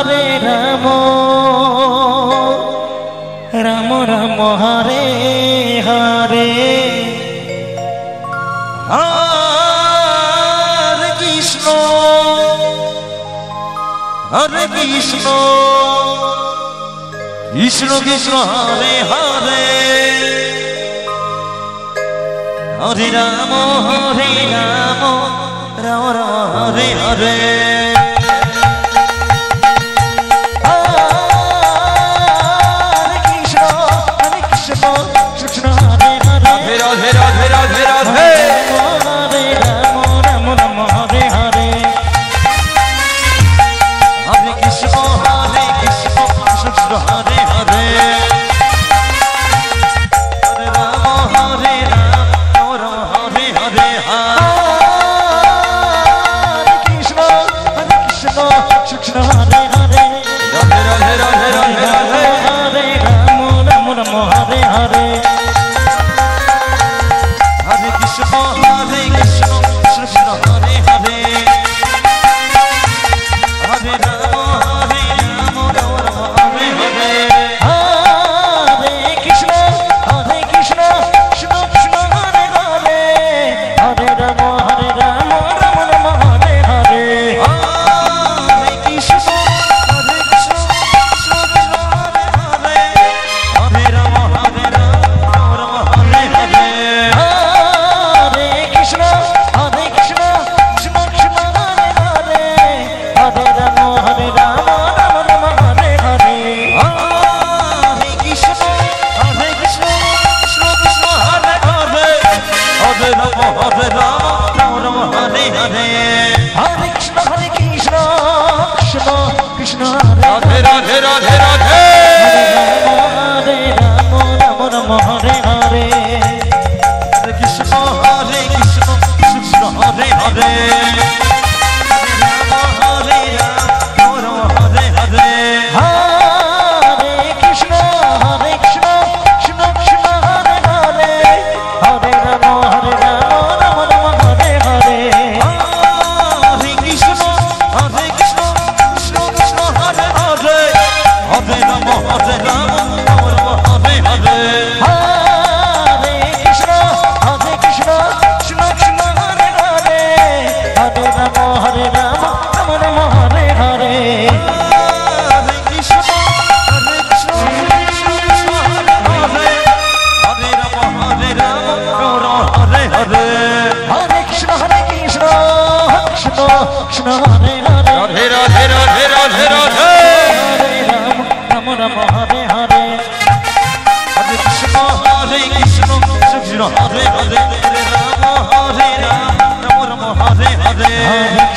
Hare Ram Ram Ram Hare Hare Hare Krishna Krishna Krishna Hare Hare Hare Ram Ram Ram Hare Hare Radhe Radhe Radhe Radhe Hare Ram Ram Ram Hare Hare Hare Krishna Krishna Krishna Hare Hare Hare Ram Hare Hare Hare Krishna Krishna Hare Hare Radhe Radhe Radhe Radhe Radhe Hare Ram Ram Ram Hare Hare Hare Krishna Krishna Krishna Hare Hare Hare Ram Ram Hare Hare Hare Krishna Krishna Krishna Hare Hare Hare Ram Ram Ram Hare Hare Hare Krishna Krishna Krishna Hare Hare Hare Ram Hare Hare Hare Ram Hare Hare Hare Krishna Krishna Krishna Hare Radhe Radhe Radhe Hare Ram Ram Hare Hare Hare Krishna Krishna Krishna Hare Hare Ram Hare Hare Hare Krishna Krishna Krishna Hare Hare Hare Ram Radhe Radhe Radhe Radhe Radhe Hare Ram Ram Hare Hare Hare Krishna Krishna Krishna Hare Hare Hare Ram Ram Ram Hare Hare